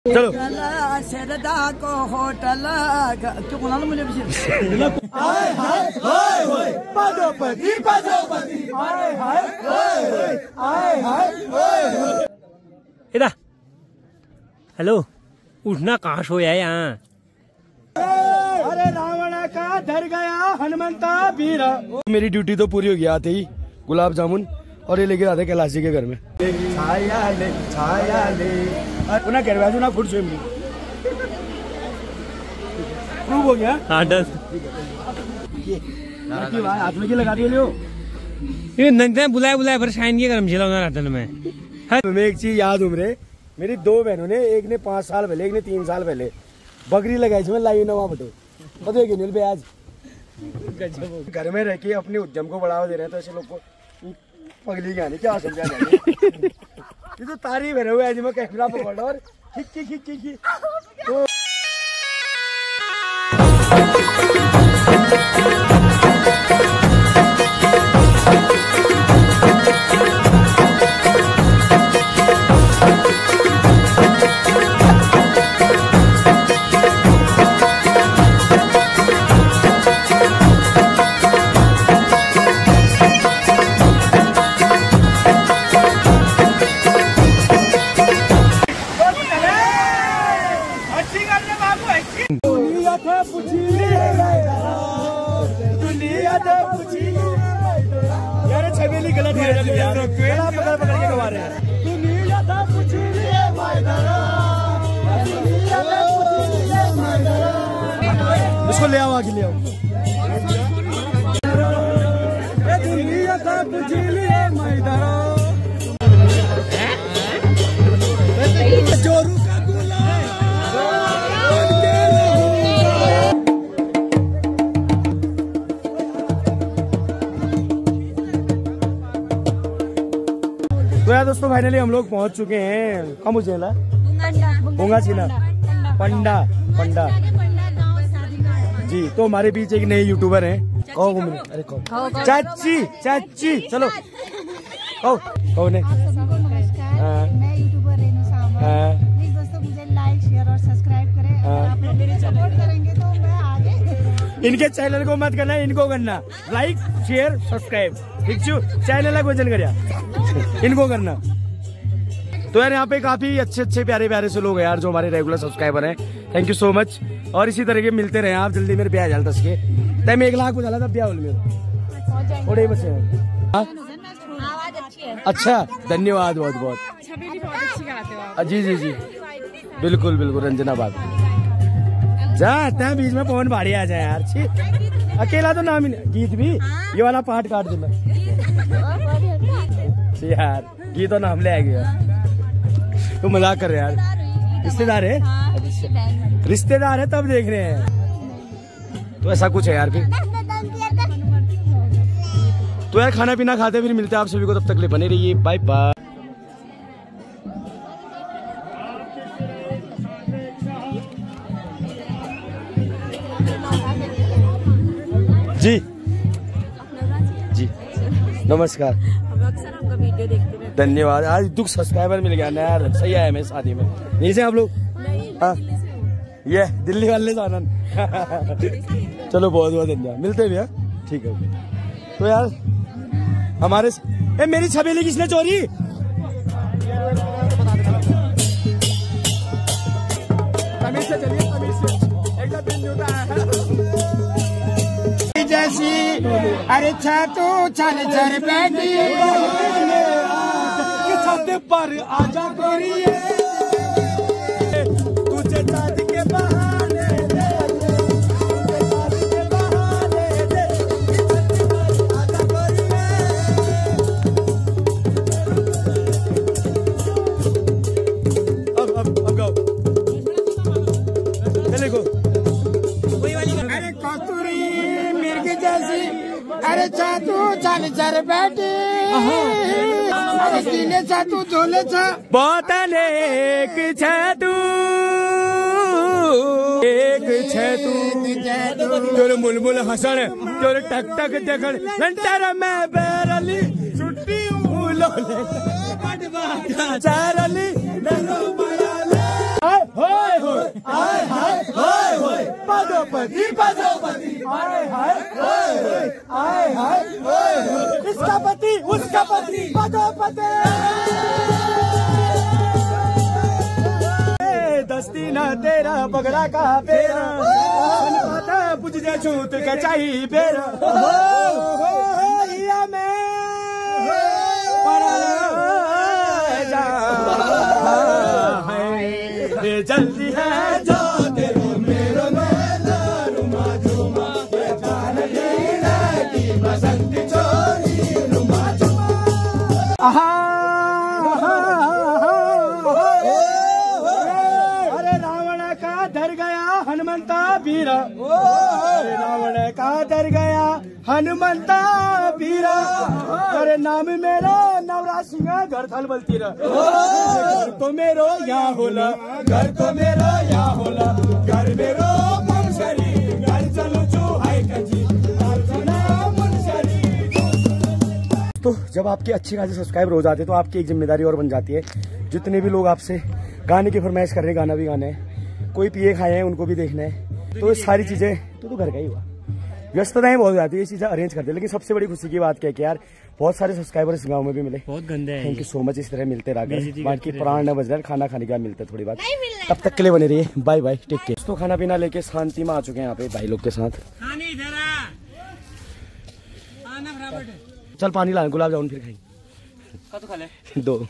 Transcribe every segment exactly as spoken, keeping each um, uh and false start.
चलो सरदा को होटल क्यों बोला ना मुझे पीछे इधर हेलो उठना कहाँ सोया है यहाँ। अरे रावण का डर गया हनुमंता वीर। मेरी ड्यूटी तो पूरी हो गई। आते ही गुलाब जामुन और ये लेके आते कैलाश जी के घर में। छाया ले छाया ले उन्हें करवा दूँ ना खुद से प्रूव हो गया। हाँ डन। हाथ में की लगा दिए लियो ये नंगे बुलाए बुलाए पर शाइन के कर्म चला रातन में। तुम्हें एक चीज याद उम्रे मेरी दो बहनों ने एक ने पाँच साल पहले एक ने तीन साल पहले बकरी लगाई थी लाई नवा बटे पता है कि पे आज घर में रह के अपने उद्यम को बढ़ावा दे रहे हैं तो ऐसे लोग को पगली गाने क्या समझा ये तो तारीफ है हुए आज मैं कैमरा पकड़ा और खिच्ची खिच्ची खिच्ची तो छबीली गलत है पकड़ पकड़ के गवा रहे हैं। इसको ले आओ आगे ले आओ। जोरू का तो यार दोस्तों फाइनली हम लोग पहुंच चुके हैं। कम मुझे होंगा सीना पंडा पंडा जी। तो हमारे बीच एक नए यूट्यूबर हैं कहो अरे कहो चाची चाची चलो कहो कौन है। मैं यूट्यूबर रेनू सामा। प्लीज दोस्तों मुझे लाइक शेयर और सब्सक्राइब करें। अगर आप लोग मेरी सपोर्ट करेंगे तो मैं आगे इनके चैनल को मत करना इनको करना लाइक शेयर सब्सक्राइब ठीक छू चैनल को करना इनको करना। तो यार यहाँ पे काफी अच्छे अच्छे प्यारे प्यारे से लोग हैं यार जो हमारे रेगुलर सब्सक्राइबर हैं। थैंक यू सो मच और इसी तरह के मिलते रहे आप जल्दी। मेरे ब्याह जाल दस के तय एक लाख को जाला था ब्याह मेरे थोड़े बच्चे अच्छा धन्यवाद बहुत बहुत जी जी जी बिल्कुल बिल्कुल रंजना बात जाते हैं बीच में पवन भाड़ी आ जाए यार छी अकेला तो नाम ही गीत भी ये वाला पार्ट काट दूंगा यार गीत नाम ले आएगा तो मजाक कर रहे यार। रिश्तेदार है रिश्तेदार है तब देख रहे हैं तो ऐसा कुछ है यार। फिर तो यार खाना पीना खाते फिर मिलते हैं आप सभी को। तब तक ले बने रहिए बाय बाय। जी जी नमस्कार। हम अक्सर आपका वीडियो देखते हैं। धन्यवाद। आज दुख सब्सक्राइबर मिल गया ना यार सही आया मैं शादी में नहीं से आप लोग हाँ ये दिल्ली वाले से आनंद चलो बहुत बहुत धन्यवाद मिलते भी ठीक है। तो यार हमारे ए, मेरी छबीली किसने चोरी तमीज से चलिए तमीज से एकदम दिन जुटा है जैसी अरे छतू चल चल बैठी छत पर आजा गोरी तुझे चाँद के बहाने दे आजा गोरी अब अब अब गाओ चले गो अरे कस्तूरी जैसी अरे छतू चल चल बैठी अरे सीने छतू झोले छ बोतल एक छतू एक छतू तोर मुलमुल हसन तोर टक टक देखन लंटर में बेरली छुट्टी उलो ले चारली पति पति आए हाय आए हाय इसका पति उसका पति पति दस्ती न तेरा बगड़ा का बेरा पता बुझ जा छूत के चाहिए बेरा या मैं जा है जल्दी है जो तेरे मेरो रुमा झुमा जान लीला की बसंती चोरी रुमा झुमा आहा हनुमंता बीरा अरे रावण का डर गया हनुमंता बीरा अरे नाम मेरा नवरा सिंह घर थल बलती रहा घर तो मेरो यहाँ होला घर तो मेरो यहाँ होला घर मेरो मुंसरी घर चलो चो हाय कजी घर चलो मुंसरी। तो जब आपके अच्छे खासे सब्सक्राइबर हो जाते तो आपकी एक जिम्मेदारी और बन जाती है। जितने भी लोग आपसे गाने की फरमाइश कर रहे हैं गाना भी गाना है, कोई पिए खाए हैं उनको भी देखना है, तो ये सारी चीजें तो तो घर का ही हुआ व्यस्तताएं बहुत जाती है, ये चीजें अरेंज करते हैं। लेकिन सबसे बड़ी खुशी की बात क्या है कि यार बहुत सारे सब्सक्राइबर इस गांव में भी मिले, बहुत गंदे हैं। Thank you so much. इस तरह मिलते रहा बाकी प्राण न बज रहा, खाना खाने के बाद मिलते थोड़ी बात, तब तक के लिए बने रहिए। Bye bye, take care. तो खाना पीना लेके शांति में आ चुके हैं यहाँ पे भाई लोग के साथ। चल पानी ला, गुलाब जामुन फिर खाएंगे दो।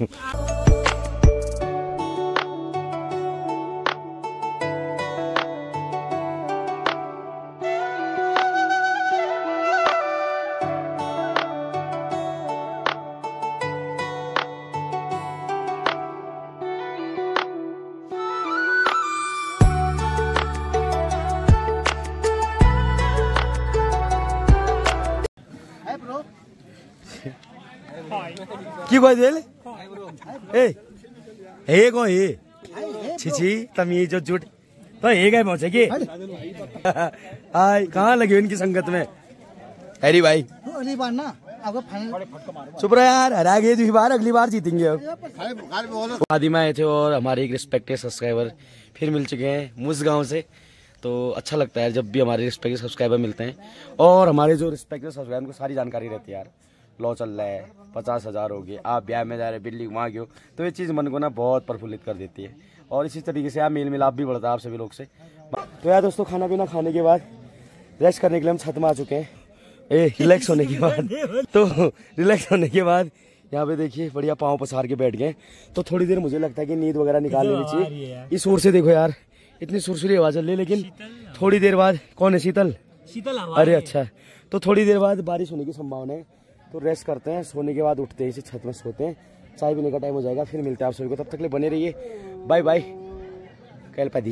की कोई दिल ए ए को ए छिछी तमीज जो झूठ तो ये गए पहुंचे की आय कहाँ लगे इनकी संगत में। अरे भाई अगली बार ना आपको फाइनल चुप रहा यार, हरा गए दूसरी बार, अगली बार जीतेंगे। अब शादी में आए थे और हमारे एक रिस्पेक्टेड सब्सक्राइबर फिर मिल चुके हैं मुझ गाँव से, तो अच्छा लगता है जब भी हमारे रिस्पेक्टेड सब्सक्राइबर मिलते हैं। और हमारे जो रिस्पेक्टेड सब्सक्राइबर को सारी जानकारी रहती है यार, लॉ चल रहा है, पचास हजार हो गए, आप ब्याह में जा रहे, बिल्ली वहाँ गए, तो ये चीज़ मन को ना बहुत प्रफुल्लित कर देती है। और इसी तरीके से आप मेल मिलाप भी बढ़ता है आप सभी लोग से। तो यार दोस्तों खाना पीना खाने के बाद रेस्ट करने के लिए हम छत में आ चुके हैं, ए रिलैक्स होने के बाद। तो रिलैक्स होने के बाद यहाँ पे देखिए बढ़िया पाँव पसार के बैठ गए। तो थोड़ी देर मुझे लगता है कि नींद वगैरह निकाल लेनी चाहिए। इस ओर से देखो यार इतनी सुरसुरी आवाज चल रही है, लेकिन थोड़ी देर बाद कौन है शीतल शीतल अरे अच्छा, तो थोड़ी देर बाद बारिश होने की संभावना है। तो रेस्ट करते हैं, सोने के बाद उठते हैं इसी छत में सोते हैं, चाय पीने का टाइम हो जाएगा, फिर मिलते हैं आप सभी को। तब तक ले बने रहिए, बाय बाय। कल पदी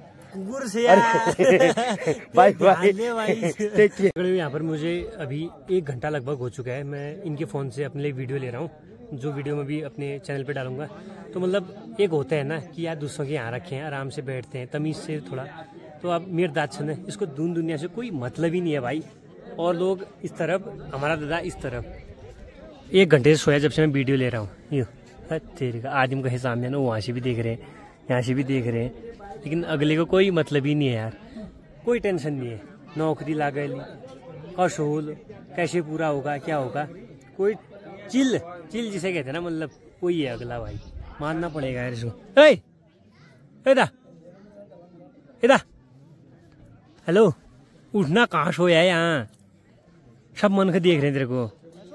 बाय बाय, टेक केयर। यहाँ पर मुझे अभी एक घंटा लगभग हो चुका है, मैं इनके फ़ोन से अपने लिए वीडियो ले रहा हूँ, जो वीडियो मैं भी अपने चैनल पे डालूंगा। तो मतलब एक होता है ना कि यार दूसरों के यहाँ रखे हैं, आराम से बैठते हैं तमीज़ से थोड़ा, तो अब मेरे दाद सुने, इसको दून दुनिया से कोई मतलब ही नहीं है भाई। और लोग इस तरफ, हमारा दादा इस तरफ। एक घंटे से सोया जब से मैं वीडियो ले रहा हूँ, यूँ तेरे का आदमी कहे सामने ना, वहाँ से भी देख रहे हैं, यहाँ से भी देख रहे हैं, लेकिन अगले को कोई मतलब ही नहीं है यार, कोई टेंशन नहीं है। नौकरी लागल, कशोल, कैसे पूरा होगा, क्या होगा, कोई चिल चिल जिसे कहते हैं ना, मतलब कोई है अगला भाई, मानना पड़ेगा यार इसको। ए इधर इधर, हेलो उठना, कहाँ सोया है यहाँ, सब मन के देख रहे हैं तेरे को।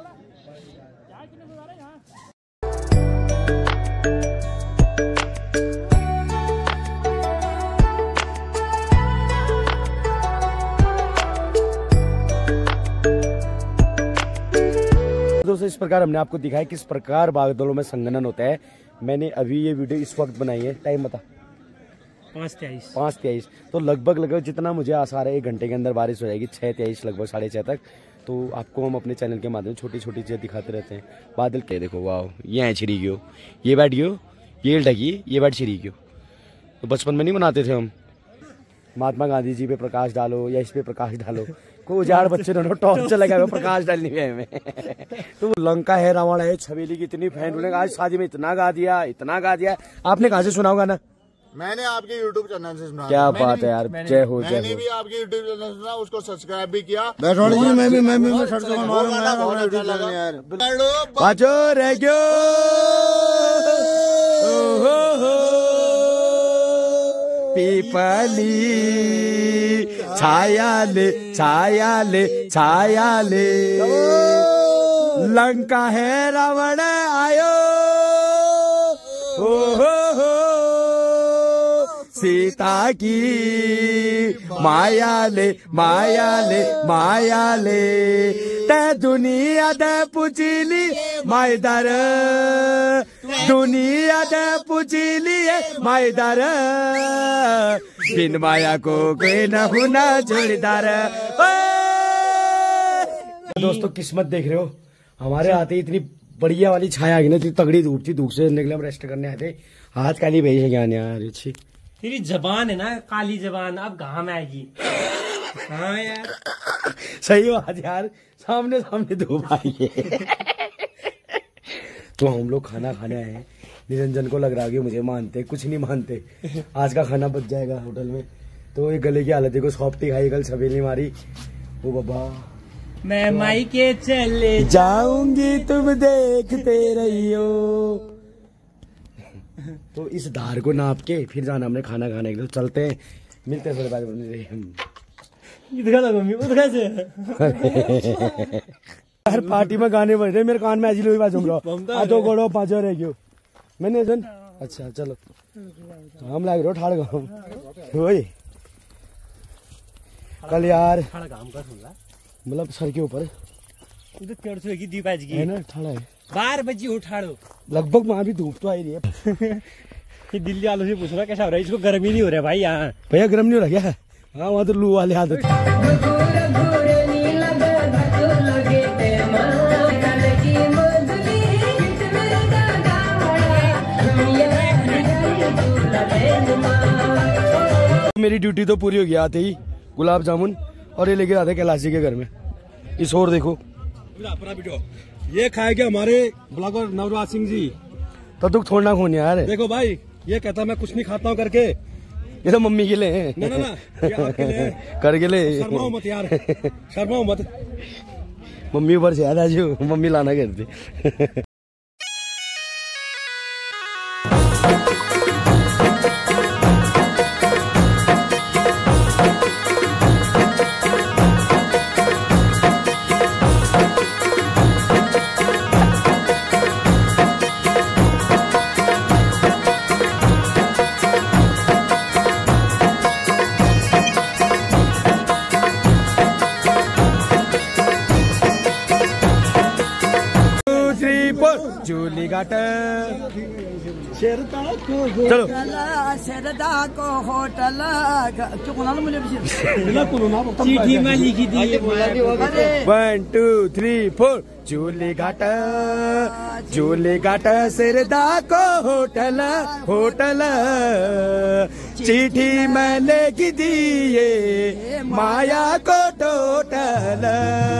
दोस्तों इस प्रकार हमने आपको दिखाया किस प्रकार बादलों में संघनन होता है। मैंने अभी ये वीडियो इस वक्त बनाई है, टाइम बता पाँच तेईस पाँच तेईस तो लगभग लगभग जितना मुझे आसार है एक घंटे के अंदर बारिश हो जाएगी, छः तेईस लगभग साढ़े छः तक। तो आपको हम अपने चैनल के माध्यम से छोटी छोटी चीज़ें दिखाते रहते हैं। बादल के देखो, वाह ये है छिरी गयो, ये बैठ गयो, ये ढकी, ये बैठ छिरी गयो। तो बचपन में नहीं बनाते थे हम, महात्मा गांधी जी पे प्रकाश डालो या इस पे प्रकाश डालो, को उजाड़ बच्चे दोनों टॉर्च लगा हुआ प्रकाश डालने में हमें। तो लंका है, रावण है, छबीली की इतनी फैन, उन्होंने आज शादी में इतना गा दिया, इतना गा दिया। आपने कहाँ से सुना होगा ना, मैंने आपके यूट्यूब चैनल से सुना। क्या बात है यार, जय हो जय मैंने हो। भी आपके यूट्यूब चैनल से सुना, उसको सब्सक्राइब भी किया। मैं भी मैं भी मैं भी बहुत अच्छा लगा यार। पाचो रह गयो पीपली छाया ले छाया ले छाया ले लंका है रावण आयो हो हो हो सीता की माया ले माया ले माया ले ते दुनिया दे पुचीली मायदार दुनिया दे पुचीली मायदार बिन माया को कोई न हुना जोड़ीदार। दोस्तों किस्मत देख रहे हो, हमारे आते ही इतनी बढ़िया वाली छाया आ गई ना, इतनी तगड़ी धूप थी, धूप से निकले हम रेस्ट करने आए थे। हाथ काली भेज है ज्ञान यार, अच्छी तेरी जबान है ना काली जबान, अब घाम आएगी। हाँ यार सही बात यार, सामने सामने धूप आई है। तो हम लोग खाना खाने आए हैं, निरंजन को लग रहा है कि मुझे मानते, कुछ नहीं मानते। आज का खाना बच जाएगा होटल में। तो ये गले की हालत देखो, सॉफ्टी खाई, कल छबीली मारी। वो बाबा मैं माई के चले जाऊंगी तुम देखते रहियो। तो इस धार को नाप के फिर जाना हमने खाना खाने के लिए। चलते हैं, मिलते हैं थोड़ी बात करने हम। हर पार्टी में गाने बज रहे, मेरे कान में ऐसी बाजूंगा दो गोड़ो पांचो रह गयो मैंने सुन। अच्छा चलो हम लाग रहे ठाड़ गाँव वही कल यार, मतलब सर के ऊपर दीप आज है ना, ठाड़ा है बारह बजे उठाड़ो लगभग। वहाँ भी धूप तो आ रही है। ये दिल्ली वालों से पूछ रहा कैसा हो रहा है, इसको गर्मी नहीं हो रहा है भाई यहाँ। भैया गर्म नहीं हो रहा क्या? हाँ वहाँ तो लू वाले आदत। मेरी ड्यूटी तो पूरी हो गई, आते ही गुलाब जामुन और ये लेके आते कैलाश जी के घर में। इस और देखो ये खाएंगे हमारे ब्लॉगर नवराज सिंह जी। तो दुख छोड़ना खोन यार, देखो भाई ये कहता मैं कुछ नहीं खाता हूँ करके, ये तो मम्मी के लिए ना ना ना ये आपके लिए कर के लिए। शर्माओ मत यार, शर्माओ मत। मम्मी ऊपर से याद आज मम्मी लाना करती। जूली घाट शरदा को चलो शरदा को होटल क्यों कोना मुझे चिट्ठी में लिखी थी। वन टू थ्री फोर जूली घाट जूली घाट शरदा को होटल होटल चिट्ठी में लिखी दिए माया को टोटल।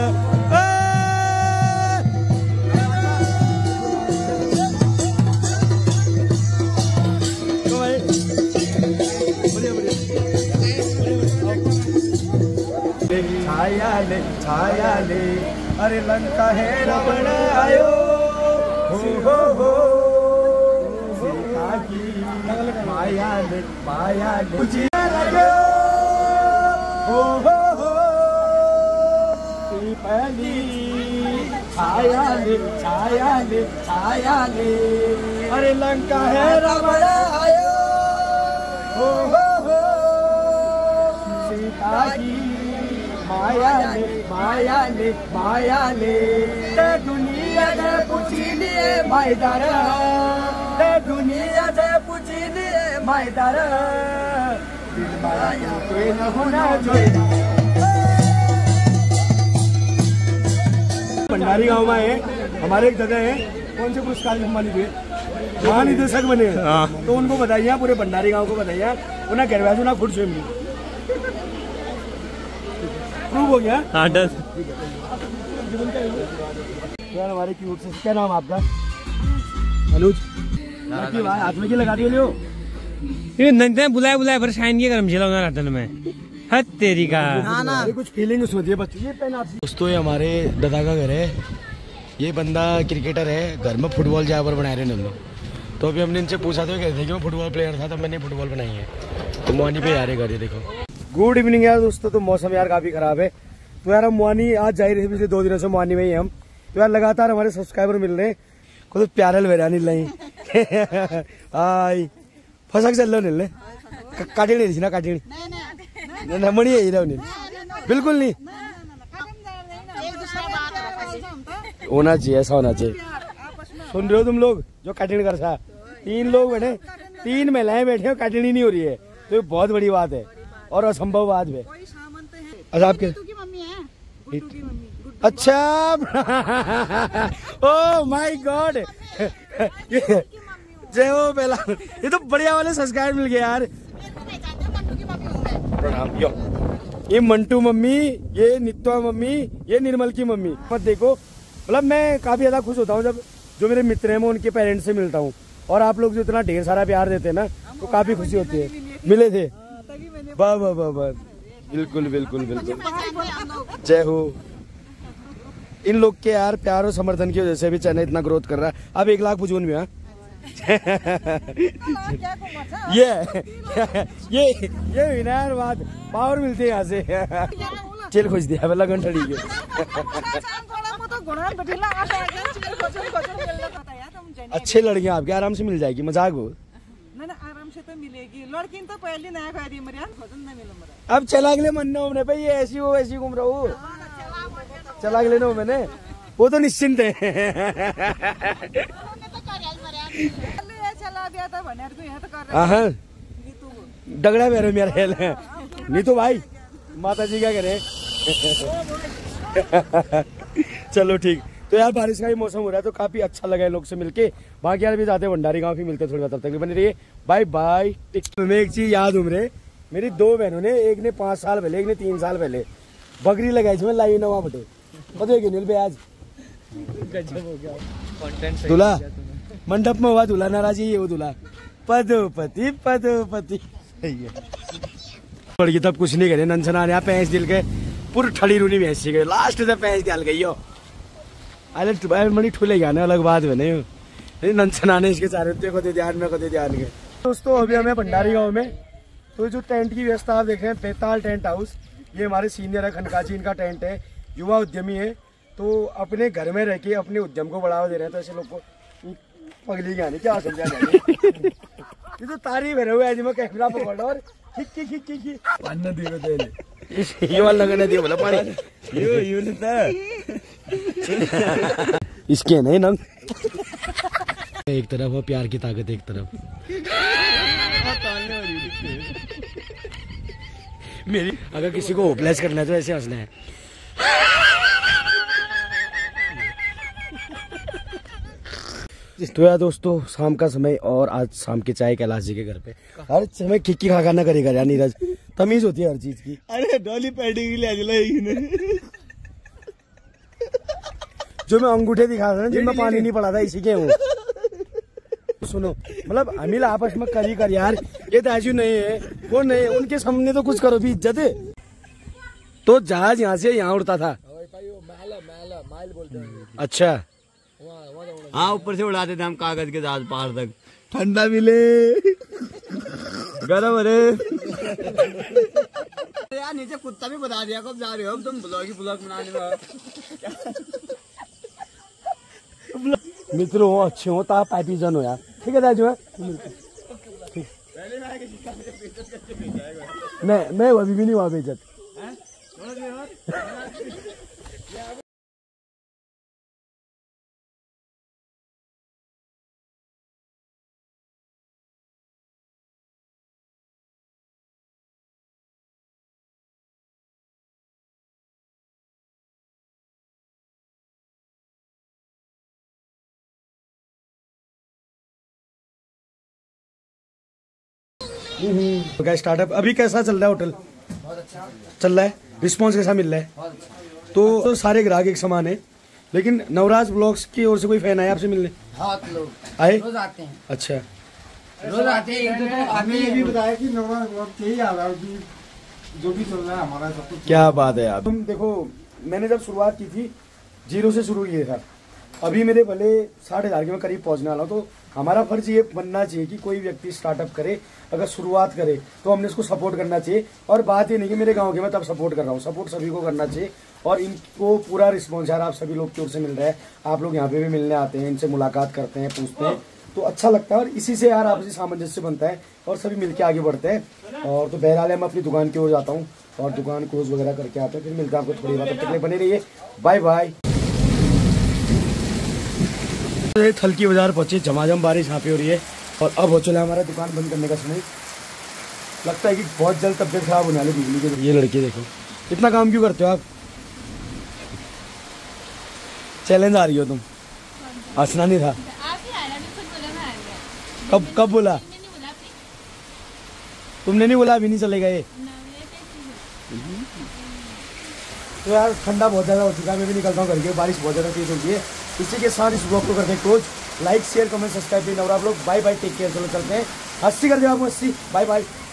छाया ले छाया ले अरे लंका है रावण आयो हो हो हो सीता की माया ले माया ले लगो हो हो हो पहली छाया ले छाया ले छाया ले अरे लंका है रावण आयो हो हो हो सीता की माया ले माया ले माया ले ते दुनिया दे पूछी लिए मायदार ते दुनिया दे पूछी लिए मायदार दिल माया कोई न होना जोड़ा। भंडारी गांव में है हमारे एक जगह है, कौन से पुरस्कार सम्मानित हुए महानिदेशक बने, तो उनको बताइए, पूरे भंडारी गांव को बताइए, उन्हें घर बैठो ना खुद स्वयं प्रूव हो गया। हाँ डन। यार हमारे क्यूट से क्या नाम आपका? अनुज। हाथ में की लगा दिए लियो ये नंदे बुलाए बुलाए पर शाइन के कर्म चला रहता में हद तेरी का कुछ फीलिंग उसमें होती है बच्चों। ये पेन आप दोस्तों, ये हमारे दादा का घर है। ये बंदा क्रिकेटर है, घर में फुटबॉल जहाँ पर बना रहे हैं लोग। तो अभी हमने इनसे पूछा तो कहते थे कि मैं फुटबॉल प्लेयर था, तब मैंने फुटबॉल बनाई है। तो मोहानी पे यार घर, ये देखो। गुड इवनिंग यार दोस्तों। तो मौसम यार काफी खराब है, तो यार हम मोहानी आज जा रहे थे, पिछले दो दिनों से मोहानी में ही हम। तो यार लगातार हमारे सब्सक्राइबर मिल रहे हैं, कुछ प्यारे लवेरा नहीं लाई आई फसक चल लो नीले काटे नहीं थी ना काटे नहीं मणि यही रहो नहीं बिल्कुल नहीं होना चाहिए, ऐसा होना चाहिए। सुन रहे हो तुम लोग जो काटनी कर सा तीन लोग बैठे, तीन महिलाएं बैठे हो, काटनी नहीं हो रही है, तो ये बहुत बड़ी बात है और असंभव बात है। अच्छा आपके अच्छा ओ माय गॉड जय हो पहला, ये तो बढ़िया वाले सब्सक्राइब मिल गया यार। प्रणाम। यो ये मंटू मम्मी, ये नित्वा मम्मी, ये निर्मल की मम्मी। मत देखो, मतलब मैं काफी ज्यादा खुश होता हूँ जब जो मेरे मित्र हैं मैं उनके पेरेंट्स से मिलता हूँ, और आप लोग जो इतना ढेर सारा प्यार देते हैं ना, तो काफी खुशी होती है। मिले थे वाह वाह वाह वाह, बिल्कुल बिल्कुल बिल्कुल, जय हो। इन लोग के यार प्यार और समर्थन की वजह से भी चैनल इतना ग्रोथ कर रहा है। अब एक लाख पुजून भी हाँ ये ये ये हुई ना यार बात, पावर मिलती है यहाँ से। चल खोज दिया लगन ठड़ी के। अच्छे लड़कियां आपके आराम से मिल जाएगी, मजाक हो आराम से तो मिलेगी लड़की तो पहले नया खा रही मेरे मिल। अब चला अगले मन हो भाई, ये ऐसी हो ऐसी घूम रहा हूँ, चला अगले नो मैंने वो तो निश्चिंत है। हाँ डगड़ा मेरे मेरा हेल है नहीं तो भाई माता जी क्या करे। चलो ठीक। तो यार बारिश का ही मौसम हो रहा है, तो काफी अच्छा लगा है लोग से मिलके। बाकी यार भी जाते हैं भंडारी गांव, भी मिलते हैं थोड़ी बात, तब तक बने रहिए, बाय बाय। मैं एक चीज याद हूँ मेरे, मेरी दो बहनों ने, एक ने पांच साल पहले, एक ने तीन साल पहले बकरी लगाई थी, मैं लाई नवा बटे पता है कि आज गजब हो गया। दूल्हा मंडप में हुआ दूल्हा, नाराजी ये वो दूल्हा पदोपति पदोपति लड़की तब कुछ नहीं करे। नंसना ने पैंस दिल के पूरी ठड़ी रूनी भैंस गए, लास्ट से पैंस डाल गई हो अरे मनी ठुले गाने अलग बात है नहीं। नंसना ने इसके चारों को दे ध्यान में को दे ध्यान के। दोस्तों अभी हमें भंडारी गांव में, तो जो टेंट की व्यवस्था आप देख रहे हैं, बेताल टेंट हाउस, ये हमारे सीनियर है खनकाजी, इनका टेंट है, युवा उद्यमी है, तो अपने घर में रह के अपने उद्यम को बढ़ावा दे रहे हैं। तो ऐसे लोग को पगली गाने क्या समझा जाए, ये तो तारीफ है हुआ मैं कैमरा पकड़ और खिक्की खिक्की खी पानी दियो दे ये वाला लगने दियो बोला पानी यो यो लेता इसके नहीं ना, एक तरफ वो प्यार की ताकत, एक तरफ मेरी। अगर किसी को होपलेस करना है तो ऐसे हंसना है। तो यार दोस्तों शाम का समय, और आज शाम की चाय कैलाश जी के घर पे। हर समय खिक्की खा खाना करेगा यार नीरज, तमीज होती है हर चीज की। अरे डॉली पैडी ले जो मैं अंगूठे दिखा रहा था जिनमें पानी नहीं पड़ा था, इसी के हूँ। सुनो मतलब अमिल आपस में करी कर यार, ये तो ऐसी नहीं है वो नहीं, उनके सामने तो कुछ करो भी इज्जत है। तो जहाज यहाँ से यहाँ उड़ता था, अच्छा हाँ ऊपर से उड़ाते थे हम कागज के जहाज पार तक, ठंडा मिले गरम अरे यार नीचे कुत्ता भी बता दिया कब जा रहे हो तुम ब्लॉग ब्लॉग बनाने में। मित्रों हो अच्छे हो तो पाइपी जन हो यार, ठीक है दाजू। मैं मैं अभी भी नहीं हुआ बेइज्जत। स्टार्टअप अभी कैसा चल रहा है? होटल चल रहा है, रिस्पॉन्स कैसा मिल रहा है? तो, तो सारे ग्राहक एक समान है, लेकिन नवराज ब्लॉग्स की ओर से कोई फैन आया आपसे मिलने? बहुत लोग आए रोज आते हैं। अच्छा रोज आते हैं। हमने ये भी बताया कि नवा वक्त यही आ रहा है कि जो भी चल रहा है हमारा सब कुछ। क्या बात है यार। तुम देखो, मैंने जब शुरुआत की थी जीरो से शुरू किया था, अभी मेरे भले साठ हजार के मैं करीब पहुंचने वाला हूँ। तो हमारा फर्ज ये बनना चाहिए कि कोई व्यक्ति स्टार्टअप करे, अगर शुरुआत करे तो हमने उसको सपोर्ट करना चाहिए। और बात ये नहीं कि मेरे गांव के मैं तब सपोर्ट कर रहा हूँ, सपोर्ट सभी को करना चाहिए। और इनको पूरा रिस्पॉन्स यार आप सभी लोग की ओर से मिल रहा है। आप लोग यहाँ पे भी मिलने आते हैं, इनसे मुलाकात करते हैं, पूछते हैं, तो अच्छा लगता है। और इसी से यार आपसी सामंजस्य बनता है और सभी मिलके आगे बढ़ते हैं। और तो बहरहाल मैं अपनी दुकान की ओर जाता हूँ और दुकान क्लोज वगैरह करके आता हूँ, फिर मिलता है आपको थोड़ी बात। तब तक बने रहिए, बाय बाय। थलकी बाजार पहुंचे, झमाझम बारिश यहाँ पे हो रही है और अब हो चला हमारा दुकान बंद करने का समय। लगता है कि बहुत जल्द तबियत खराब होने वाली बिजली के। ये लड़के देखो, इतना काम क्यों करते हो आप? चैलेंज आ रही हो तुम? हंसना नहीं था। कब कब बोला तुमने? नहीं बोला अभी नहीं चलेगा ये। तो यार ठंडा बहुत ज़्यादा हो चुका है, मैं भी निकलता हूँ घर के, बारिश बहुत ज़्यादा तेज होती है। इसी के साथ इस ब्लॉग को करते हैं close. Like share comment subscribe भी। और आप लोग बाय बाय, टेक केयर। चलो चलते हैं, हंसी कर दो आप, हंसी। Bye bye.